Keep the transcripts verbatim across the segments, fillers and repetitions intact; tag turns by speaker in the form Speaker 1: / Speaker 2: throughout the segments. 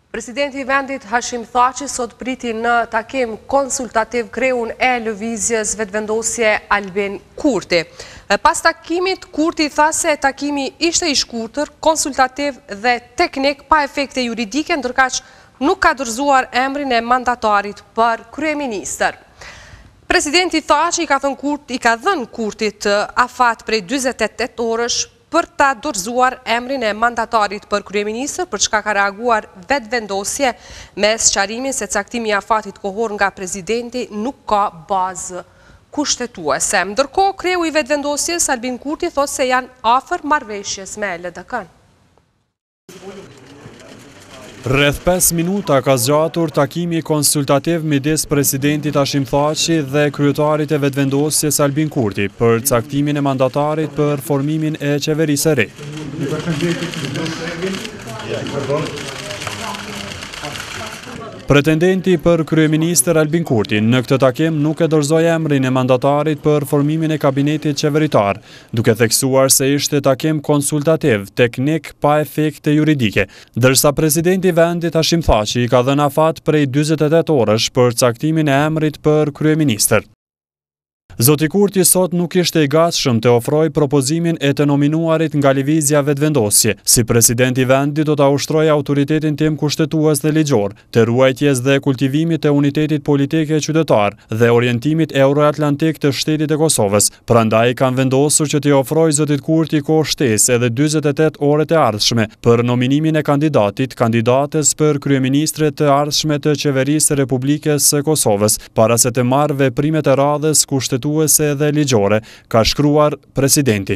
Speaker 1: Presidenti i vendit Hashim Thaçi sot priti në takim konsultativ kreun e lëvizjes vetëvendosje Albin Kurti. Pas takimit, Kurti tha se takimi ishte i shkurtër, konsultativ dhe teknik pa efekte juridike, ndërkaq nuk ka dorëzuar emrin e mandatarit për kryeministër. Presidenti Thaçi i ka thënë Kurti, i ka dhënë Kurtit afat prej dyzet e tetë orësh për ta dorëzuar emrin e mandatarit për kryeministër, për çka ka reaguar vetëvendosje me sqarimin se caktimi i afatit kohor nga presidenti nuk ka bazë kushtetuese. Ndërkohë, kreu i vetëvendosjes Albin Kurti thotë se janë afër marrëveshjes me L D K-n.
Speaker 2: Rreth pesë minuta ka zgjatur takimi konsultativ midis presidentit Hashim Thaçi dhe kryetarit e vetëvendosjes Albin Kurti për caktimin e mandatarit për formimin e qeverisë së re. Pretendenti për kryeministër Albin Kurti në këtë takim nuk e dorëzoi emrin e mandatarit për formimin e kabinetit qeveritar, duke theksuar se ishte takim konsultativ, teknik pa efekte juridike, ndërsa presidenti i vendit Hashim Thaçi i ka dhënë afat prej dyzet e tetë orësh për caktimin e emrit për kryeministër. Zoti Kurti sot nuk ishte i gatshëm të ofrojë propozimin e të nominuarit nga lëvizja vetëvendosje. Si president i vendit do ta ushtrojë autoritetin tim kushtetues dhe ligjor, të ruajtjes dhe kultivimit të unitetit politik e qytetar dhe orientimit euroatlantik të shtetit e Kosovës. Prandaj kanë vendosur që t'i ofrojë zotit Kurti kohë shtesë edhe dyzet e tetë orët e ardhshme për nominimin e kandidatit, kandidates për kryeministre të ardhshme të qeverisë së Republikës së Kosovës, para se të marrë veprimet e radhës kushtetuese dhe ligjore, ka shkruar presidenti.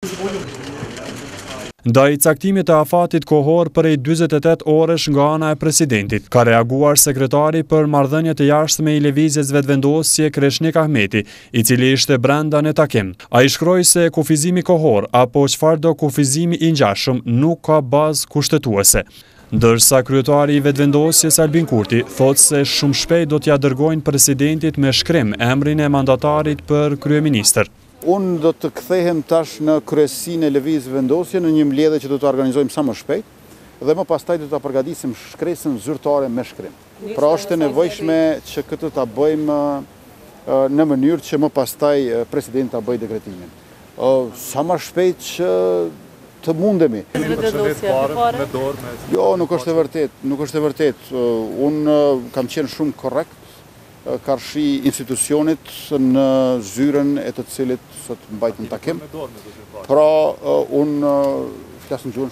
Speaker 2: Ndaj caktimit të afatit kohor prej dyzet e tetë orësh nga ana e presidentit, ka reaguar sekretari për marrëdhëniet e jashtme i lëvizjes vetëvendosje Kreshnik Ahmeti, i cili ishte brenda në takim. Ai shkroi se kufizimi kohor apo çfarëdo kufizimi i ngjashëm nuk ka bazë kushtetuese. Ndërsa kryetari i vetëvendosjes Albin Kurti thotë se shumë shpejt do t'ja dërgojnë presidentit me shkrim emrin e mandatarit për kryeministër.
Speaker 3: Unë do të kthehem tash në kryesinë e lëvizjes vendosje në një mbledhje që do të organizojmë sa më shpejt dhe më pastaj do ta përgatisim shkresën zyrtare me shkrim. Pra është e nevojshme që këtë ta bëjmë në mënyrë që më pastaj presidenti ta bëjë dekretimin. Sa më shpejt që të mundemi. Jo, nuk është e vërtet, nuk është e vërtet. Unë kam qenë shumë korrekt, karshi institucionit në zyrën e të cilit sot mbajtëm takim. Pra, unë flasë në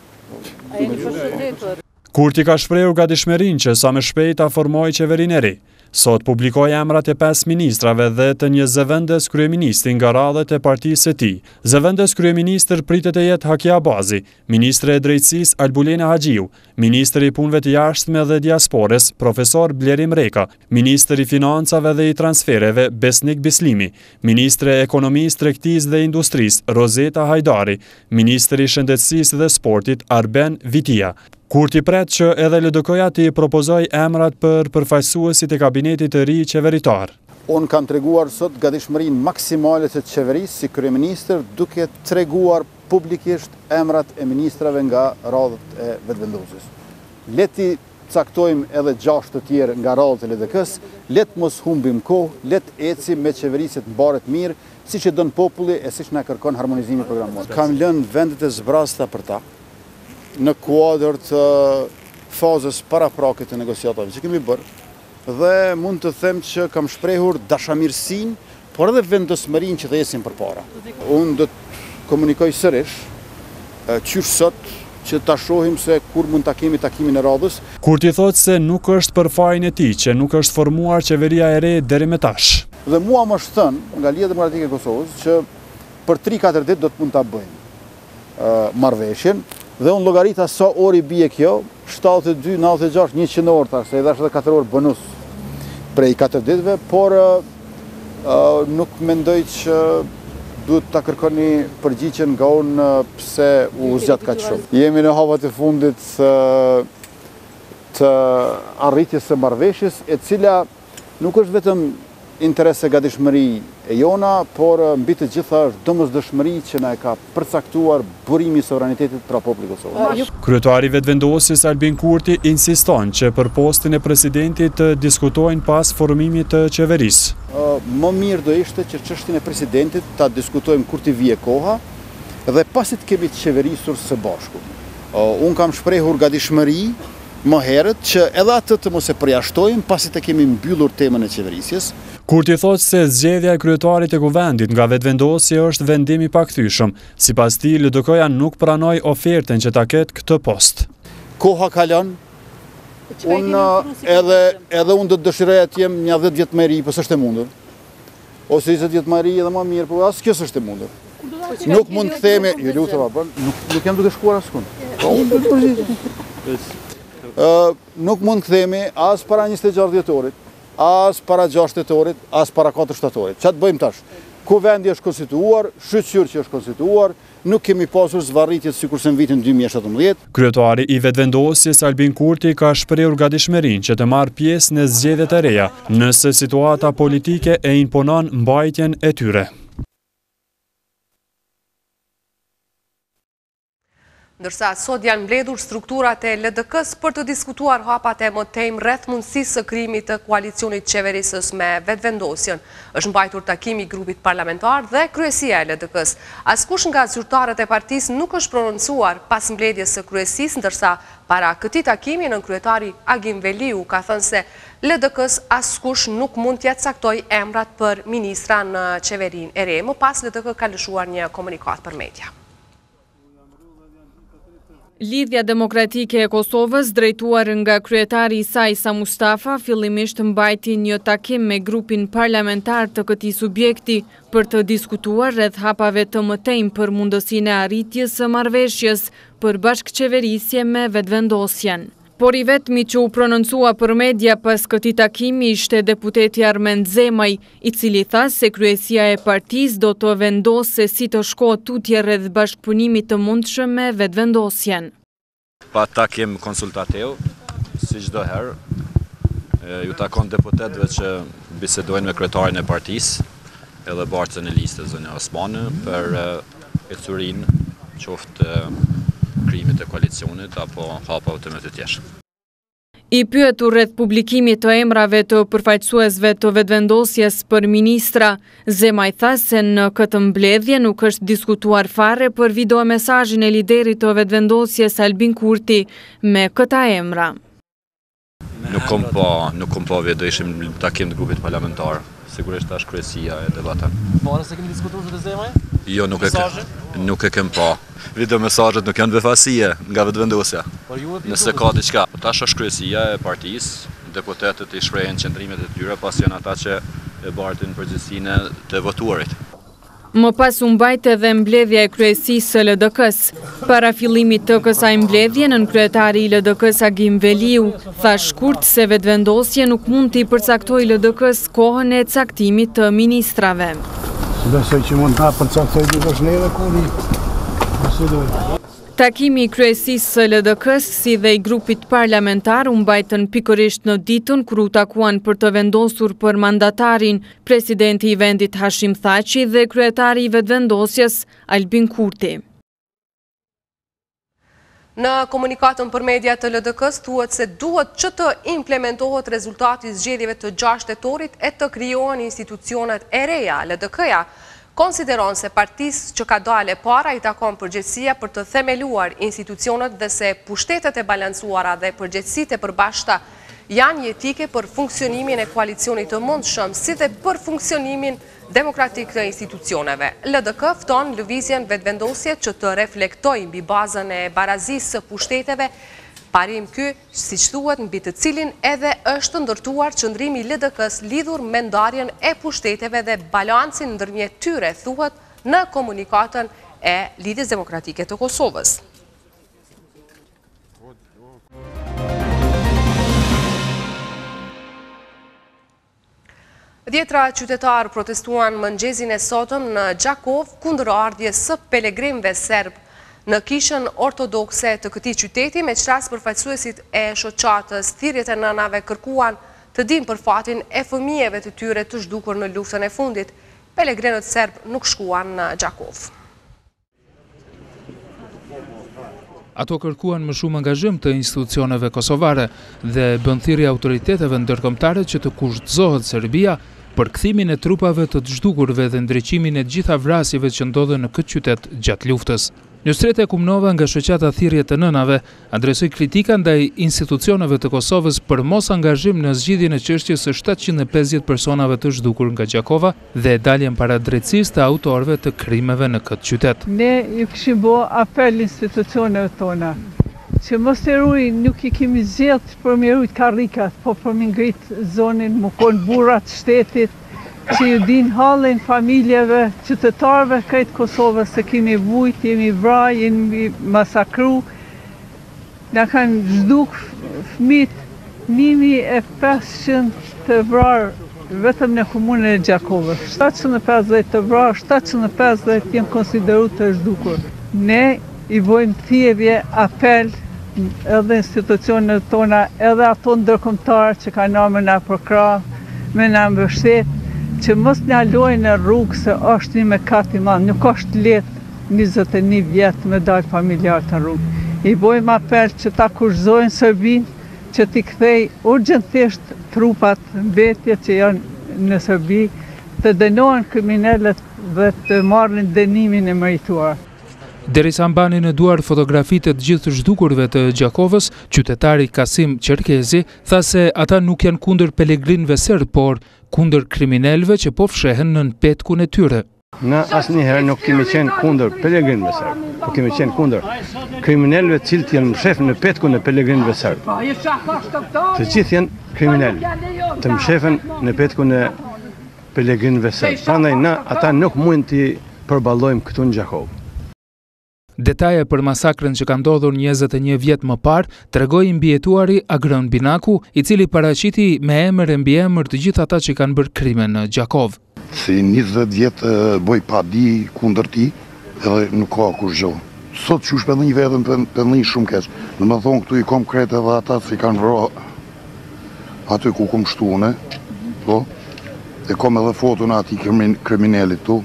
Speaker 3: gjuhën shqipe.
Speaker 2: Kurti ka shprehur gatishmërinë që sa më shpejt ta formojë qeverinë e re. Sot publikoi emrat e pesë ministrave dhe të një zëvendës kryeministri nga radhët e partisë së tij. Zëvendës kryeministër pritet të jetë Hakia Abazi, ministre e drejtësisë Albulena Haxhiu, ministri i punëve të jashtme dhe diasporës profesor Blerim Reka, ministri i financave dhe i transfereve Besnik Bislimi, ministre e ekonomisë, tregtisë dhe industrisë Rozeta Hajdari, ministri i shëndetësisë dhe sportit Arben Vitia. Kurti pret që edhe L D K-ja t'i propozoj emrat për përfaqësuesit e kabinetit të ri qeveritar.
Speaker 3: Unë kam treguar sot gatishmërinë maksimale të qeverisë si kryeministër, duke treguar publikisht emrat e ministrave nga radhët e vetëvendosjes. Leti caktojmë edhe gjashtë të tjerë nga radhët e L D K-s, let mos humbim kohë, let ecim me qeverisë të mbaret mirë, siç e don populli e siç na kërkon harmonizimi programor. Kam lënë vendet e zbrasta për ta në kuadër të fazës paraprakit të negociatave që kemi bërë dhe mund të them që kam shprehur dashamirësinë, por edhe vendosmërinë që të ecim përpara. Unë do të komunikoj sërish qysh sot që ta shohim se kur mund ta kemi takimin e radhës.
Speaker 2: Kurti thotë se nuk është për fajin e tij që nuk është formuar qeveria e re deri më tash.
Speaker 3: Dhe mua më është thënë nga Liga Demokratike e Kosovës që për tri katër ditë do të mund ta bëjmë marrëveshjen. Dhe unë llogarita sa ori bie kjo, shtatëdhjetë e dy, nëntëdhjetë e gjashtë, njëqind orë tash, se i dash edhe katër orë bonus prej katër ditëve, por uh, nuk mendoj që duhet ta kërkoni përgjigjen nga unë pse u zgjat kaq shumë. Jemi në havat e fundit uh, të arritjes së marrëveshjes, e cila nuk është vetëm interes e gatishmëri e jona, por mbi të gjitha është domosdoshmëri që na e ka përcaktuar burimi i sovranitetit pra popullit Kosovës.
Speaker 2: Kryetari i vetëvendosjes Albin Kurti insiston që për postin e presidentit të diskutojnë pas formimit të qeverisë.
Speaker 3: Më mirë do ishte që çështjen e presidentit ta diskutojmë kur t'i vije koha dhe pasi të kemi të qeverisur së bashku. Unë kam shprehur gatishmëri më herët që edhe atë të mos e përjashtojmë pasi të kemi mbyllur temën e qeverisjes.
Speaker 2: Kurti thotë se zgjedhja e kryetarit e kuvendit nga vetëvendosja është vendim i pakthyeshëm. Sipas tij, L D K-ja nuk pranoi ofertën që ta ketë këtë post.
Speaker 3: Koha kalon. Unë edhe edhe unë do të dëshiroja të jem një dhjetë vjet më i ri, po s'është e mundur. Ose njëzet vjet më i ri edhe më mirë, po as kjo s'është e mundur. Nuk mund të themi, ju lutem apo, nuk nuk jam duke shkuar askund. Po unë do të përgjigjem. Nuk mund të themi as para njëzet e gjashtë dhjetorit, as para gjashtë dhjetorit, as para katër shtatorit. Çfarë të bëjmë tash? Kuvendi është konstituuar, shqyrë që është konstituuar, nuk kemi pasur zvarritjet sikurse në vitin dy mijë e shtatëmbëdhjetë.
Speaker 2: Kryetari i vetëvendosjes Albin Kurti ka shprehur gatishmërinë që të marrë pjesë në zgjedhjet e reja, nëse situata politike e imponon mbajtjen e tyre.
Speaker 1: Ndërsa sot janë mbledhur strukturat e L D K-s për të diskutuar hapat e mëtejmë rreth mundësisë së krijimit të koalicionit qeverisës me vetëvendosjen. Është mbajtur takimi i grupit parlamentar dhe kryesia e L D K-s. Askush nga zyrtarët e partisë nuk është prononcuar pas mbledhjes së kryesisë, ndërsa para këtij takimi nënkryetari Agim Veliu ka thënë se L D K-s askush nuk mund t'ja caktoj emrat për ministra në qeverinë e re. Më pas L D K ka lëshuar një komunikat për media.
Speaker 4: Lidhja Demokratike e Kosovës, drejtuar nga kryetari i saj Sa Mustafa, fillimisht mbajti një takim me grupin parlamentar të këtij subjekti për të diskutuar rreth hapave të mëtejmë për mundësinë e arritjes së marrëveshjes për bashkëqeverisje me vetëvendosjen. Por i vetmi që u prononcua për media pas këtij takimi ishte deputeti Armend Zemaj, i cili tha se kryesia e partisë do të vendosë se si të shkohet tutje rreth bashkëpunimit të mundshëm me vetëvendosjen.
Speaker 5: Pa takim konsultativ, si çdo herë, ju takon deputetëve që bisedojnë me kryetarin e partisë edhe bartësën e listës zonja Osmani për ecurinë qoftë krijimit të koalicionit apo hapave të më të tjerë.
Speaker 4: I pyetur rreth publikimit të emrave të përfaqësuesve të vetëvendosjes për ministra, Zemaj tha se në këtë mbledhje nuk është diskutuar fare për videomesazhin e liderit të vetëvendosjes Albin Kurti me këta emra.
Speaker 5: Nuk kom pa, nuk kom pa do ishim në takim të grupit parlamentar. Sigurisht tash kryesia e debaton.
Speaker 6: Po, nëse kemi diskutuar zë Zemaj?
Speaker 5: Jo, nuk e kem, nuk e kem pa. Video mesazhet nuk janë befasie nga vetëvendosja. Nëse ka diçka, tash është kryesia e partisë, deputetët i shprehin qëndrimet e tyre, pas janë ata që e bartin përgjegjësinë të votuarit.
Speaker 4: Më pas u mbajt edhe mbledhja e kryesisë së L D K-s. Para fillimit të kësaj mbledhje, nënkryetari i L D K-s Agim Veliu tha shkurt se vetëvendosja nuk mund t'i përcaktoj L D K-s kohën e caktimit të ministrave.
Speaker 7: Besoj që mund ta përcaktoj dikush neve kohën.
Speaker 4: Takimi i kryesisë së L D K-s si dhe i grupit parlamentar u mbajtën pikërisht në ditën kur u takuan për të vendosur për mandatarin presidenti i vendit Hashim Thaçi dhe kryetari i vetëvendosjes Albin Kurti.
Speaker 1: Në komunikatën për media të L D K-s thuhet se duhet që të implementohet rezultati i zgjedhjeve të gjashtë tetorit e të krijohen institucionet e reja. L D K-ja konsideron se partisë që ka dalë para i takon përgjegjësia për të themeluar institucionet dhe se pushtetet e balancuara dhe përgjegjësitë e përbashkëta janë jetike për funksionimin e koalicionit të mundshëm, si dhe për funksionimin demokratik të institucioneve. L D K fton lëvizjen vetëvendosje që të reflektojë mbi bazën e barazisë së pushteteve, parim ky, siç thuhet, mbi të cilin edhe është ndërtuar qëndrimi i L D K-s lidhur me ndarjen e pushteteve dhe balancin ndërmjet tyre, thuhet në komunikatën e Lidhjes Demokratike të Kosovës. Dhjetra qytetarë protestuan mëngjezin e sotëm në Gjakov kundër ardhjes së pelegrimëve serb në kishën ortodokse të këtij qyteti, me qras përfaqësuesit e shoqatës Thirrjet e Nënave kërkuan të të dinë për fatin e fëmijëve të tyre të zhdukur në luftën e fundit. Pelegrinët serb nuk shkuan në Gjakov.
Speaker 8: Ato kërkuan më shumë angazhim të institucioneve kosovare dhe bën thirrje autoriteteve ndërkombëtare që të kushtëzohet Serbia për kthimin e trupave të të zhdukurve dhe ndriqimin e gjitha vrasjeve që ndodhen në këtë qytet gjatë luftës. Njostreta Kumnova nga shoqata Thirrje të Nënave adresoi kritika ndaj institucioneve të Kosovës për mos angazhim në zgjidhjen e çështjes së shtatëqind e pesëdhjetë personave të zhdukur nga Gjakova dhe daljen para drejtësisë të autorëve të krimeve në këtë qytet.
Speaker 9: Ne ju kishim bë apel institucioneve tona që mos të ruaj, nuk i kemi zgjedhur për më rujt karrikat, po për më ngrit zonin, më kon burrat shtetit, që ju din halin familjeve, qytetarëve krejt Kosovës, se kemi vujt, jemi vraj, jemi masakru, na kanë zhduk fëmit një mijë e pesëqind të vrarë vetëm në komunën e Gjakovës. shtatëqind e pesëdhjetë të vrarë, shtatëqind e pesëdhjetë jenë konsideru të zhdukur. Ne i vojmë thirrje, apel, edhe institucionet tona, edhe ato ndërkombëtar që kanë ardhur na përkrah, me na mbështet, që mos na lojnë në rrugë se është një mëkat i madh, nuk është lehtë njëzet e një vjet me dal familjar të rrugë. I bojmë apel që ta kurrëzojnë Serbinë, që t'i kthej urgjentisht trupat mbetje që janë në Serbi, të dënohen kriminalët dhe të marrin dënimin e merituar.
Speaker 8: Derisa mbanin në duar fotografitë të gjithë zhdukurve të Gjakovës, qytetari Kasim Qerkezi tha se ata nuk janë kundër pelegrinëve serb, por kundër kriminalëve që po fshehen në petkun e tyre.
Speaker 7: Ne asnjëherë nuk kemi qenë kundër pelegrinëve serb, po kemi qenë kundër kriminalëve të cilët janë mshefur në petkun e pelegrinëve serb. Të gjithë janë kriminalë, të mshefën në petkun e pelegrinëve serb. Prandaj na ata nuk mund t'i përballojmë këtu në Gjakovë.
Speaker 8: Detaje për masakrën që ka ndodhur njëzet e një vjet më parë tregoi mbijetuari Agron Binaku, i cili paraqiti me emër e mbiemër të gjithë ata që kanë bërë krime në Gjakov.
Speaker 10: Si njëzet vjet boj pa di kundër ti, edhe nuk ka kurrë. Sot që shpëndij vetëm pëndij shumë keq. Në më thonë këtu i kom kretë edhe ata që i kanë vëro aty ku kom shtune, po, e kom edhe foton ati kriminalit tu.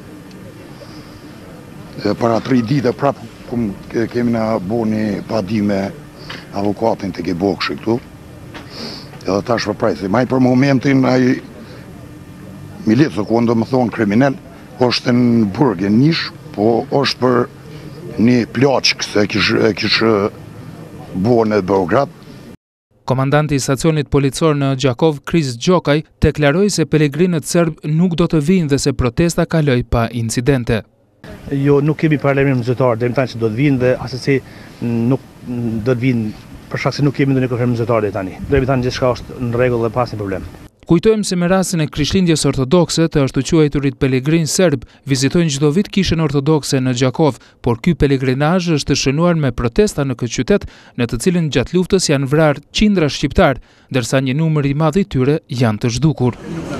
Speaker 10: Para tri dite prapë kemi na bo një padi me avokatin të ke bokshë këtu. Edhe tash për prajsi. Maj për momentin ai milicë ku ndo më thonë kriminal, është në burgë nish, po është për një plaçk se kishë bo në Beograd.
Speaker 8: Komandanti i stacionit policor në Gjakov, Kris Gjokaj, deklaroi se pelegrinët serb nuk do të vinë dhe se protesta kaloi pa incidente.
Speaker 6: Jo, nuk kemi paralajmërim zyrtar, deri më tani që do të vinë dhe asesi nuk do të vinë për shkak se nuk kemi ndonjë konfirmim zyrtar deri tani. Deri më tani gjithçka është në rregull dhe pas një problem.
Speaker 8: Kujtojmë se me rastin e Krishtlindjes ortodokse të ashtu quajturit pelegrin serb vizitojnë çdo vit kishën ortodokse në Gjakov, por ky pelegrinazh është shënuar me protesta në këtë qytet, në të cilën gjatë luftës janë vrarë qindra shqiptar, ndërsa një numër i madh i tyre janë të zhdukur.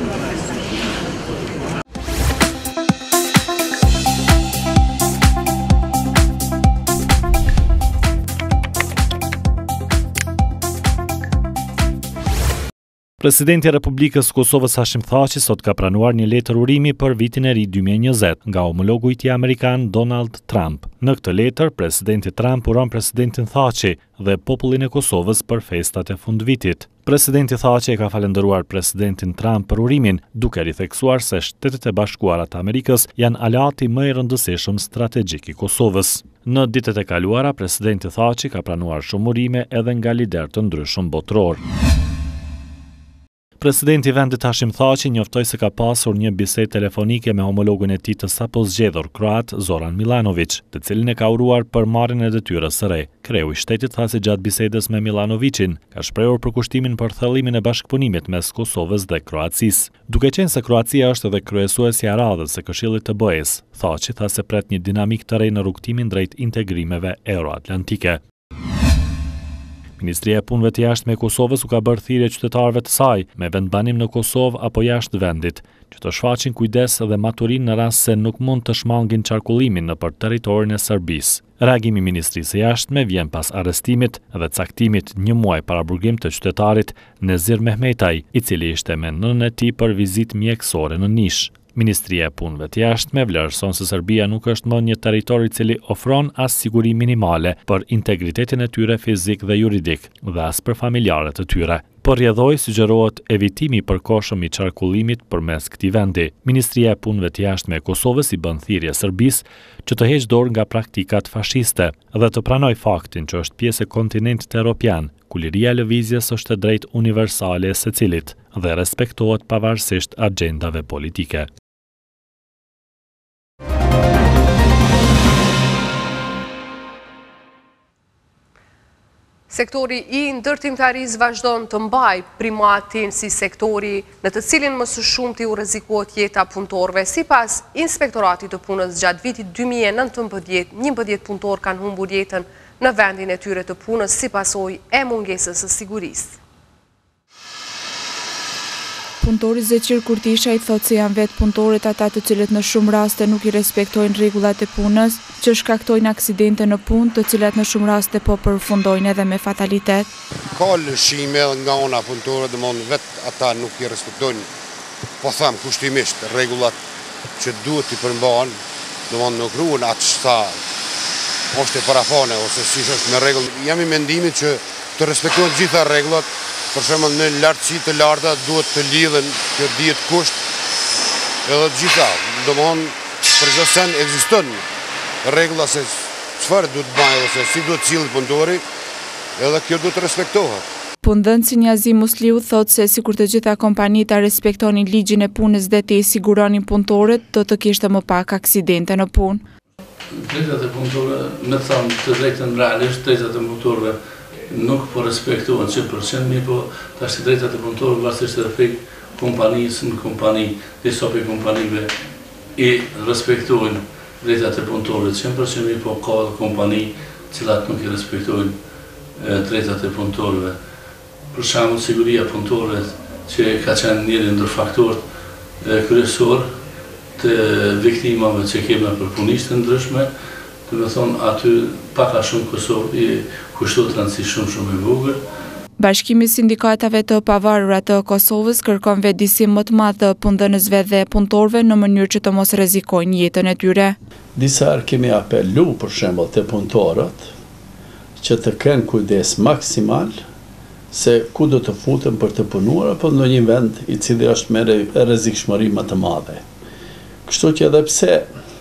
Speaker 11: Presidenti i Republikës Kosovës Hashim Thaçi sot ka pranuar një letër urimi për vitin e ri dy mijë e njëzet nga homologu i tij amerikan Donald Trump. Në këtë letër, presidenti Trump uron presidentin Thaçi dhe popullin e Kosovës për festat e fundvitit. Presidenti Thaçi e ka falendëruar presidentin Trump për urimin, duke ritheksuar se Shtetet e Bashkuara të Amerikës janë aleati më i rëndësishëm strategjik i Kosovës. Në ditët e kaluara, presidenti Thaçi ka pranuar shumë urime edhe nga liderë të ndryshëm botëror. Presidenti i vendit Hashim Thaçi njoftoi se ka pasur një bisedë telefonike me homologun e tij të sapo zgjedhur kroat Zoran Milanović, të cilin e ka uruar për marrjen e detyrës së re. Kreu i shtetit tha se gjatë bisedës me Milanovićin ka shprehur përkushtimin për thellimin e bashkëpunimit mes Kosovës dhe Kroacisë. Duke qenë se Kroacia është edhe kryesuesja e radhës së Këshillit të B E-s, Thaçi tha se pret një dinamik të re në rrugtimin drejt integrimeve euroatlantike. Ministria e Punëve të Jashtme e Kosovës u ka bërë thirrje qytetarëve të saj me vendbanim në Kosovë apo jashtë vendit, që të shfaqin kujdes dhe maturinë në rast se nuk mund të shmangin qarkullimin nëpër territorin e Serbisë. Reagimi i Ministrisë së Jashtme vjen pas arrestimit dhe caktimit një muaj para burgim të qytetarit Nezir Mehmetaj, i cili ishte me nënën e tij për vizitë mjekësore në Nish. Ministria e Punëve të Jashtme vlerëson se Serbia nuk është më një territor i cili ofron as siguri minimale për integritetin e tyre fizik dhe juridik dhe as për familjarët e tyre. Por rrjedhoi sugjerohet evitimi i përkohshëm i qarkullimit përmes këtij vendi. Ministria e Punëve të Jashtme e Kosovës i bën thirrje Serbisë që të heqë dorë nga praktikat fashiste dhe të pranoj faktin që është pjesë e kontinentit evropian, ku liria e lëvizjes është e drejtë universale e secilit dhe respektohet pavarësisht agjendave politike.
Speaker 1: Sektori i ndërtimtarisë vazhdon të mbajë primatin si sektori në të cilin më së shumti u rrezikohet jeta punëtorëve. Sipas Inspektoratit të Punës, gjatë vitit dy mijë e nëntëmbëdhjetë, njëmbëdhjetë punëtorë kanë humbur jetën në vendin e tyre të punës si pasojë e mungesës së sigurisë.
Speaker 12: Punëtori Zeqir Kurtisha i thotë se janë vetë punëtorët ata të cilët në shumë raste nuk i respektojnë rregullat e punës, që shkaktojnë aksidente në punë, të cilat në shumë raste po përfundojnë edhe me fatalitet.
Speaker 13: Ka lëshime nga ana punëtorët, domthonë vetë ata nuk i respektojnë, po them kushtimisht rregullat që duhet i përmbahen, domthonë nuk ruhen atë sa është e parafane ose siç është me rregull. Jam i mendimit që të respektohen gjitha rregullat. Për shembull në lartësi të larta duhet të lidhen kjo dihet kusht edhe të gjitha. Domthonë për çdo sen ekziston rregulla se çfarë duhet bëjë ose si duhet cilët punëtori, edhe kjo duhet të respektohet.
Speaker 12: Punëdhënësi Niazi Musliu thotë se sikur të gjitha kompanitë ta respektonin ligjin e punës dhe të siguronin punëtorët, do të kishte më pak aksidente në punë.
Speaker 14: Drejtat e punëtorëve, me të thënë të drejtën realisht, drejtat e punëtorëve nuk po respektohen njëntëqind përqind, mirë po tash drejtat e punëtorëve varësisht edhe prej kompanisë në kompani, disa prej kompanive i respektojnë drejtat e punëtorëve njëntëqind përqind, mirë po ka edhe kompani cilat nuk i respektojnë drejtat e punëtorëve. Për shembull, siguria e punëtorëve që ka qenë njëri ndër faktorët kryesor të viktimave që kemi për punistë të ndryshme, të me thonë aty paka shumë Kosovë i kushtohet rëndësi shumë shumë i vogël.
Speaker 12: Bashkimi i sindikatave të pavarura të Kosovës kërkon vetëdijsim më të madh të punëdhënësve dhe punëtorëve në mënyrë që të mos rrezikojnë jetën e tyre.
Speaker 15: Disa herë kemi apelu për shembull te punëtorët që të kenë kujdes maksimal se ku do të futen për të punuar apo në një vend i cili është me rrezikshmëri më të madhe. Kështu që edhe pse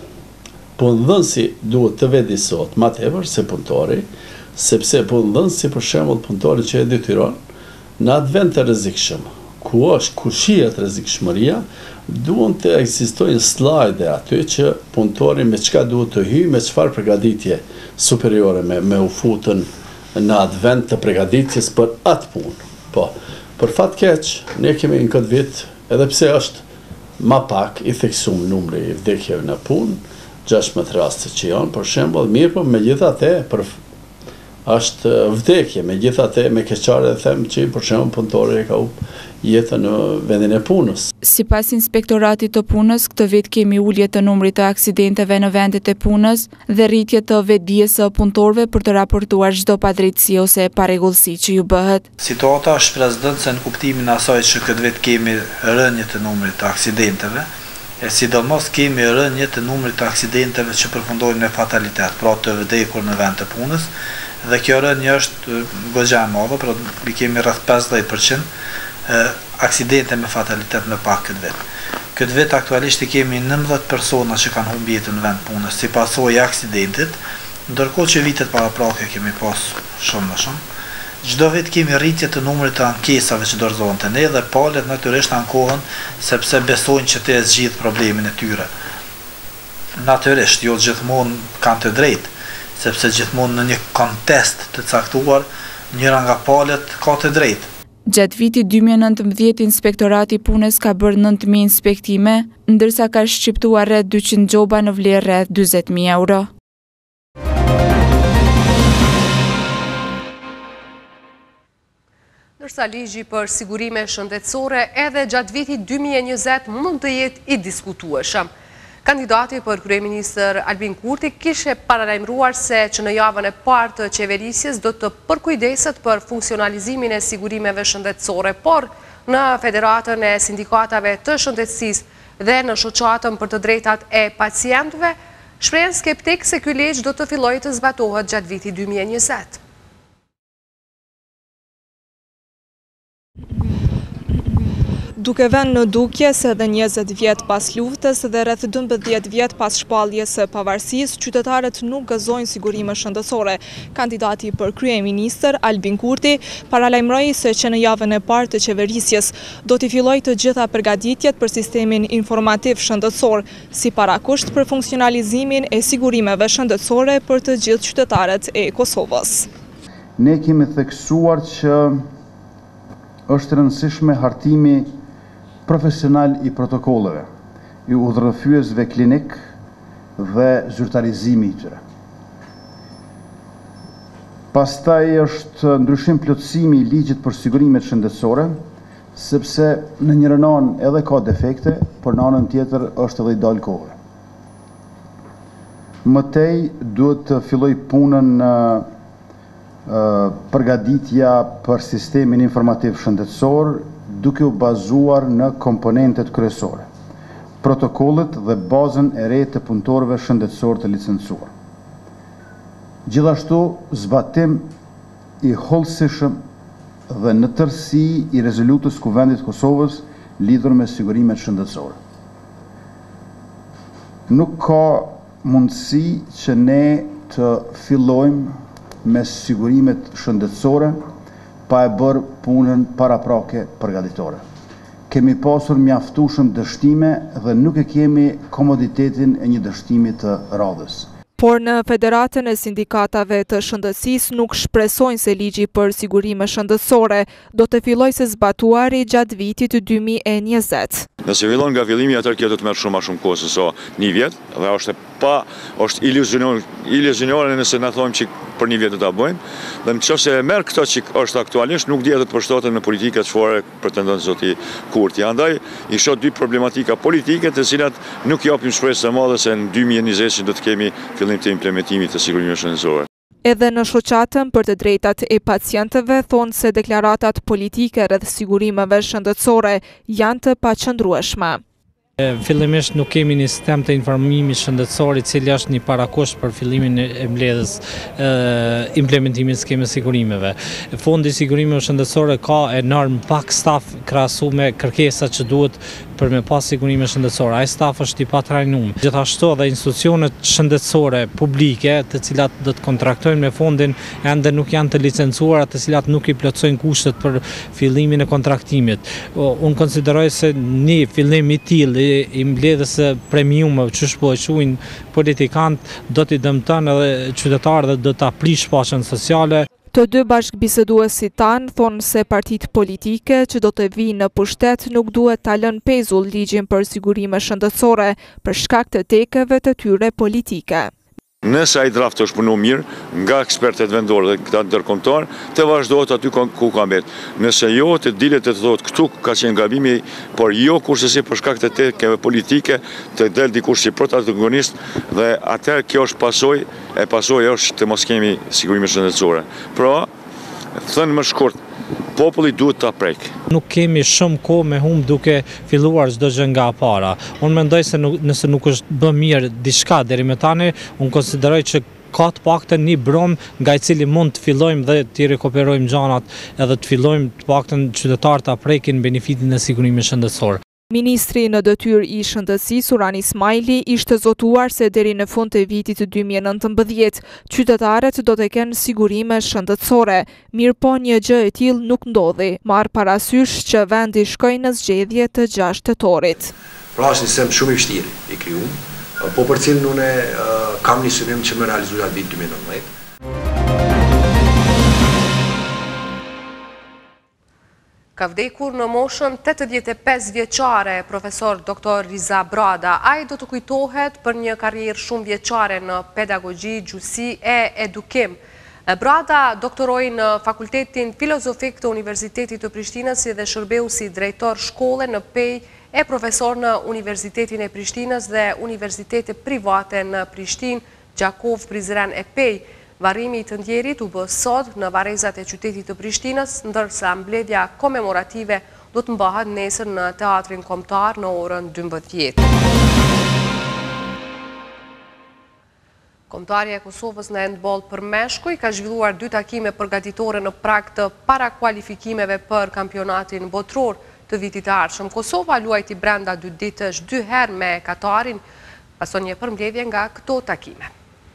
Speaker 15: punëdhënësi duhet të vedisohet më tepër se punëtori, sepse punëdhënësi për shembull punëtori që e detyron në atë vend të rrezikshëm, ku është ku shihet rrezikshmëria, duhen të ekzistojnë slajde aty që punëtori me çka duhet të hyjë, me çfarë përgatitje superiore me me u futën në atë vend të përgatitjes për atë punë. Po, për fat keq, ne kemi në këtë vit, edhe pse është më pak i theksuar numri i vdekjeve në punë, gjashtëdhjetë raste që janë, për shembull, mirë po megjithatë për është vdekje, megjithatë me keqare them që për shembull punëtori e ka humbur jetën në vendin e punës.
Speaker 12: Sipas Inspektoratit të Punës, këtë vit kemi ulje të numrit të aksidenteve në vendet e punës dhe rritje të vetdijes së punëtorëve për të raportuar çdo padrejtësi ose parregullsi që ju bëhet.
Speaker 16: Situata është shpresdhënëse në kuptimin e asaj që këtë vit kemi rënje të numrit të aksidenteve, e sidomos kemi rënje të numrit të aksidenteve që përfundojnë me fatalitet, pra të vdekur në vend të punës, dhe kjo rënje është goxha e madhe, pra i kemi rreth pesëdhjetë përqind aksidente me fatalitet me pak këtë vit. Këtë vit aktualisht i kemi nëntëdhjetë persona që kanë humbur jetën në vend punës si pasojë e aksidentit, ndërkohë që vitet paraprake kemi pas shumë më shumë. Çdo vit kemi rritje të numrit të ankesave që dorëzohen te ne dhe palët natyrisht ankohen sepse besojnë që të zgjidh problemin e tyre. Natyrisht jo gjithmonë kanë të drejtë, sepse gjithmonë në një kontest të caktuar njëra nga palët ka të drejtë.
Speaker 12: Gjatë vitit dy mijë e nëntëmbëdhjetë, Inspektorati i Punës ka bërë nëntë mijë inspektime, ndërsa ka shqiptuar rreth dyqind gjoba në vlerë rreth dyzet mijë euro.
Speaker 1: Ndërsa ligji për sigurime shëndetësore edhe gjatë vitit dy mijë e njëzet mund të jetë i diskutueshëm. Kandidati për kryeministër Albin Kurti kishe paralajmëruar se që në javën e parë të qeverisjes do të përkujdeset për funksionalizimin e sigurimeve shëndetësore, por në Federatën e Sindikatave të Shëndetësisë dhe në Shoqatën për të drejtat e pacientëve, shprehen skeptik se ky ligj do të fillojë të zbatohet gjatë vitit dy mijë e njëzet.
Speaker 17: Duke vënë në dukje se edhe njëzet vjet pas luftës dhe rreth dymbëdhjetë vjet pas shpalljes së pavarësisë, qytetarët nuk gëzojnë sigurime shëndetësore. Kandidati për kryeministër Albin Kurti paralajmëroi se që në javën e parë të qeverisjes do t'i fillojë të gjitha përgatitjet për sistemin informativ shëndetësor, si parakusht për funksionalizimin e sigurimeve shëndetësore për të gjithë qytetarët e Kosovës.
Speaker 3: Ne kemi theksuar që është rëndësishme hartimi profesional i protokolleve, i udhërrëfyesve klinik dhe zyrtarizimi i tyre. Pastaj është ndryshim plotësimi i ligjit për sigurimet shëndetësore, sepse në njërin anë edhe ka defekte, por në anën tjetër është edhe i dalë kohë. Mëtej duhet të filloj punën në përgatitja për sistemin informativ shëndetësor, duke u bazuar në komponentet kryesore, protokollet dhe bazën e re të punëtorëve shëndetësor të licencuar. Gjithashtu, zbatim i hollësishëm dhe në tërësi i rezolutës Kuvendit Kosovës lidhur me sigurimet shëndetësore. Nuk ka mundësi që ne të fillojmë me sigurimet shëndetësore pa e bërë punën paraprake përgatitore. Kemi pasur mjaftueshëm dështime dhe nuk e kemi komoditetin e një dështimi të radhës.
Speaker 17: Por në Federatën e Sindikatave të Shëndetësisë nuk shpresojnë se ligji për sigurime shëndetësore do të fillojë së zbatuari gjatë vitit dy mijë e njëzet.
Speaker 18: Nëse fillon nga fillimi, atëherë kjo do të merr shumë më shumë kohë se sa një vjet, dhe është pa është iluzionore nëse na thonë që për një vjet do ta bëjmë, dhe nëse e merr këtë që është aktualisht, nuk dihet të përshtatet me politikat çfarë pretendon zoti Kurti. Andaj i shoh dy problematika politike, të cilat nuk japim shpresë të madhe se në dy mijë e njëzet do të kemi fillim të implementimit të sigurimeve shëndetësore.
Speaker 17: Edhe në Shoqatën për të drejtat e pacientëve thonë se deklaratat politike rreth sigurimeve shëndetësore janë të paqëndrueshme.
Speaker 19: Fillimisht nuk kemi një sistem të informimit shëndetësor i cili është një parakusht për fillimin e mbledhjes implementimit të skemës sigurimeve. Fondi i sigurimeve shëndetësore ka enorm pak staf krahasu me kërkesat që duhet për me pas sigurime shëndetësore. Ai staf është i patrajnuar. Gjithashtu edhe institucionet shëndetësore publike, të cilat do të kontraktojnë me fondin, ende nuk janë të licencuara, të cilat nuk i plotësojnë kushtet për fillimin e kontraktimit. Unë konsideroj se një fillim i tillë i mbledhjes së premiumeve që po e quajnë politikanët do t'i dëmton edhe qytetarët dhe do ta prish paqen sociale.
Speaker 17: Të dy bashkëbiseduesit tanë thonë se partitë politike që do të vinë në pushtet nuk duhet ta lënë pezull ligjin për sigurime shëndetësore për shkak të tekeve të tyre politike.
Speaker 18: Nëse ai draft është punuar mirë nga ekspertët vendorë dhe këta ndërkombëtar, të vazhdohet aty ku ka mbet. Nëse jo, të dilet të thotë këtu ka qenë gabimi, por jo kurse si për shkak të tekeve politike, të del dikush si protagonist dhe atëherë kjo është pasojë, e pasojë është të mos kemi sigurime shëndetësore. Pra, thënë më shkurt, populli duhet ta prek.
Speaker 19: Nuk kemi shumë kohë me humb duke filluar çdo gjë nga para. Unë mendoj se nuk, nëse nuk është bë mirë diçka deri më tani, unë konsideroj që ka të paktën një brom nga i cili mund të fillojmë dhe të rikuperojmë gjanat edhe të fillojmë të paktën qytetarët ta prekin benefitin e sigurimit shëndetësor.
Speaker 17: Ministri në detyrë i shëndetësisë Surani Ismaili ishte zotuar se deri në fund të vitit dy mijë e nëntëmbëdhjetë qytetarët do të kenë sigurime shëndetësore. Mirëpo një gjë e tillë nuk ndodhi, marr parasysh që vendi shkoi në zgjedhje të gjashtë tetorit.
Speaker 20: Pra është një sistem shumë i vështirë i krijuar, po për cilën unë kam një synim që më realizohet atë vit dy mijë e nëntëmbëdhjetë.
Speaker 1: Ka vdekur në moshën tetëdhjetë e pesë vjeçare profesor doktor Riza Brada. Ai do të kujtohet për një karrierë shumë vjeçare në pedagogji, gjuhësi e edukim. Brada doktoroi në Fakultetin Filozofik të Universitetit të Prishtinës si dhe shërbeu si drejtor shkolle në Pej e profesor në Universitetin e Prishtinës dhe Universitetet private në Prishtinë, Gjakov Prizren e Pej. Varrimi i të ndjerit u bë sot në varrezat e qytetit të Prishtinës, ndërsa mbledhja komemorative do të mbahet nesër në Teatrin Kombëtar në orën dymbëdhjetë. Kombëtarja e Kosovës në handball për meshkuj ka zhvilluar dy takime përgatitore në prag të parakualifikimeve për kampionatin botror të vitit të ardhshëm. Kosova luajti brenda dy ditësh dy herë me Katarin, pason një përmbledhje nga këto takime.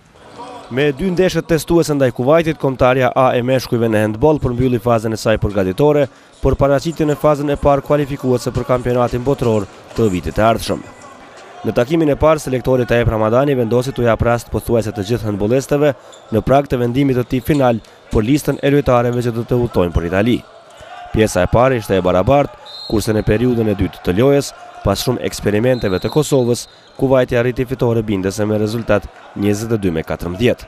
Speaker 21: Me dy ndeshjet testuese ndaj Kuvajtit, kombëtarja A e meshkujve në handball përmbylli fazën e saj përgatitore për paraqitjen e fazën e parë kualifikuese për kampionatin botror të vitit të ardhshëm. Në takimin e parë, selektori Tayyip Ramadani vendosi t'u jap rast pothuajse të gjithë handbollistëve në prag të vendimit të tij final për listën e lojtarëve që do të udhtojnë për Itali. Pjesa e parë ishte e barabartë, kurse në periudhën e dytë të lojës, pas shumë eksperimenteve të Kosovës, Kuvajti arriti fitore bindëse me rezultat njëzet e dy me katërmbëdhjetë.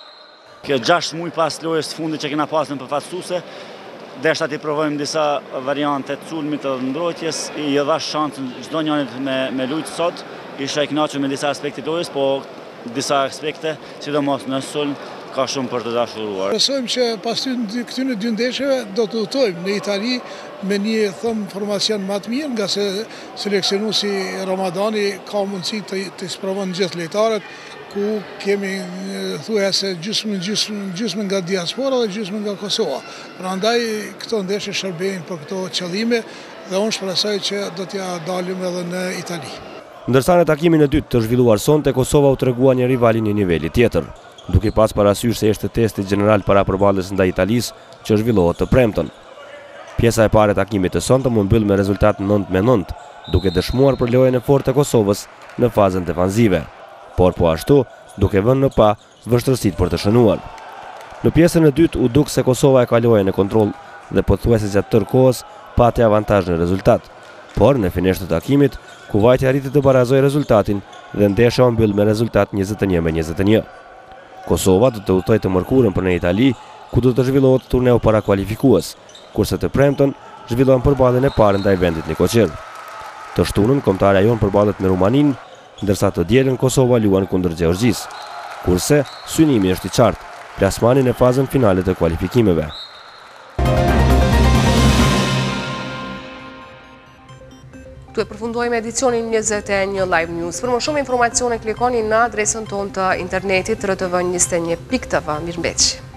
Speaker 22: Kjo gjashtë muaj pas lojës të fundit që kena pasur në përfaqësuese, deshtat i provojmë disa variante të sulmit të mbrojtjes, i dhash shansën çdo njërit me me lujt sot. Isha i kënaqur me disa aspekte të lojës, po disa aspekte, sidomos në sulm, ka shumë për të dashuruar.
Speaker 23: Besojmë që pas këtyre dy ndeshjeve do të udhtojmë në Itali me një thëm formacion më të mirë, nga se seleksionuesi Ramadani ka mundësi të të sprovon gjithë lojtarët, ku kemi thuajse gjysmë gjysmë nga diaspora dhe gjysmë nga Kosova. Prandaj këto ndeshje shërbejnë për këto qëllime dhe unë shpresoj që do t'ja dalim edhe në Itali.
Speaker 21: Ndërsa në takimin e dytë të zhvilluar sonte, Kosova u tregua një rival një niveli tjetër, duke pas parasysh se ishte testi gjeneral para përballjes ndaj Italisë që zhvillohet të premten. Pjesa e parë e takimit të sonte u mbyll me rezultat nëntë me nëntë, duke dëshmuar për lojën e fortë të Kosovës në fazën defanzive, por po ashtu duke vënë në pa vështirësitë për të shënuar. Në pjesën e dytë u duk se Kosova e ka lojën në kontroll dhe pothuajse gjatë tërë kohës pati avantazh në rezultat, por në finesh të takimit Kuvajti arriti të barazojë rezultatin dhe ndeshja u mbyll me rezultat njëzet e një me njëzet e një. Kosova do të udhtojë të mërkurën për në Itali, ku do të zhvillohet turneu parakualifikues, kurse të premten zhvillohen përballjen e parë ndaj vendit Nikoqir. Të shtunën kombëtarja jon përballet me Rumaninë, ndërsa të dielën Kosova luan kundër Gjeorgjisë, kurse synimi është i qartë, plasmani në fazën finale të kualifikimeve.
Speaker 1: Tu e përfundojmë edicionin njëzet e një Live News. Për më shumë informacione klikoni në adresën tonë të internetit r t v njëzet e një pikë t v. Mirëmbëngjes.